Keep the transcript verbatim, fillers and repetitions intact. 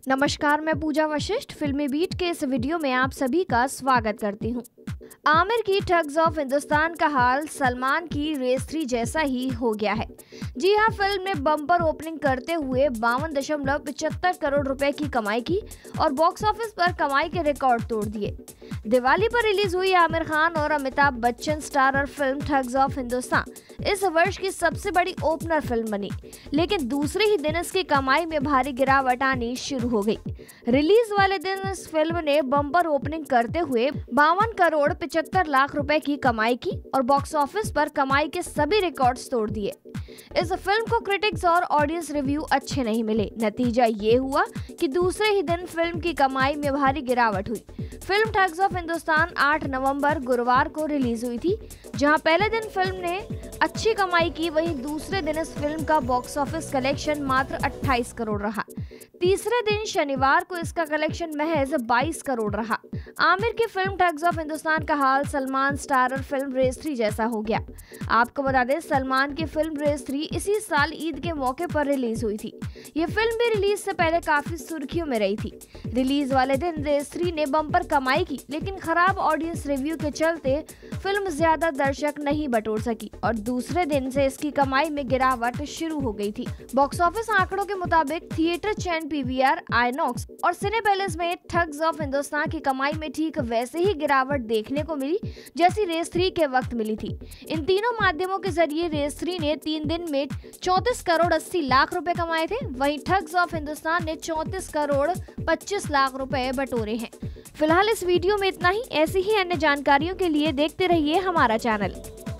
नमस्कार, मैं पूजा वशिष्ठ फिल्मी बीट के इस वीडियो में आप सभी का स्वागत करती हूँ। आमिर की ठग्स ऑफ हिंदुस्तान का हाल सलमान की रेस थ्री जैसा ही हो गया है। जी हाँ, फिल्म ने बम्पर ओपनिंग करते हुए बावन दशमलव पचहत्तर करोड़ रुपए की कमाई की और बॉक्स ऑफिस पर कमाई के रिकॉर्ड तोड़ दिए। दिवाली पर रिलीज हुई आमिर खान और Amitabh Bachchan starrer film Thugs of Hindostan इस वर्ष की सबसे बड़ी ओपनर फिल्म बनी, लेकिन दूसरे ही दिन इसकी कमाई में भारी गिरावट आनी शुरू हो गई। रिलीज वाले दिन इस फिल्म ने बम्पर ओपनिंग करते हुए बावन करोड़ पचहत्तर लाख रुपए की कमाई की और बॉक्स ऑफिस पर कमाई के सभी रिकॉर्ड्स तोड़ दिए। इस फिल्म को क्रिटिक्स और ऑडियंस रिव्यू अच्छे नहीं मिले। नतीजा ये हुआ कि दूसरे ही दिन फिल्म की कमाई में भारी गिरावट हुई। फिल्म ठग्स ऑफ हिंदुस्तान आठ नवंबर गुरुवार को रिलीज हुई थी। जहां पहले दिन फिल्म ने अच्छी कमाई की, वहीं दूसरे दिन इस फिल्म का बॉक्स ऑफिस कलेक्शन मात्र अट्ठाईस करोड़ रहा। तीसरे दिन शनिवार को इसका कलेक्शन महज बाईस करोड़ रहा। आमिर की फिल्म ठग्स ऑफ हिंदुस्तान का हाल Salman starrer film Race three जैसा हो गया। आपको बता दें, सलमान की फिल्म रेस थ्री इसी साल ईद के मौके पर रिलीज हुई थी। ये फिल्म भी रिलीज से पहले काफी सुर्खियों में रही थी। रिलीज वाले दिन रेस थ्री ने बम्पर कमाई की, लेकिन खराब ऑडियंस रिव्यू के चलते फिल्म ज्यादा दर्शक नहीं बटोर सकी और दूसरे दिन से इसकी कमाई में गिरावट शुरू हो गई थी। बॉक्स ऑफिस आंकड़ों के मुताबिक थिएटर चैन पीवीआर, आइनॉक्स और सिने पैलेस में ठग्स ऑफ हिंदुस्तान की कमाई में ठीक वैसे ही गिरावट देखने को मिली जैसी रेस थ्री के वक्त मिली थी। इन तीनों माध्यमों के जरिए रेस थ्री ने तीन दिन में चौंतीस करोड़ अस्सी लाख रुपए कमाए थे, वहीं ठग्स ऑफ हिंदुस्तान ने चौंतीस करोड़ पच्चीस लाख रुपए बटोरे हैं। फिलहाल इस वीडियो में इतना ही। ऐसी ही अन्य जानकारियों के लिए देखते रहिए हमारा चैनल।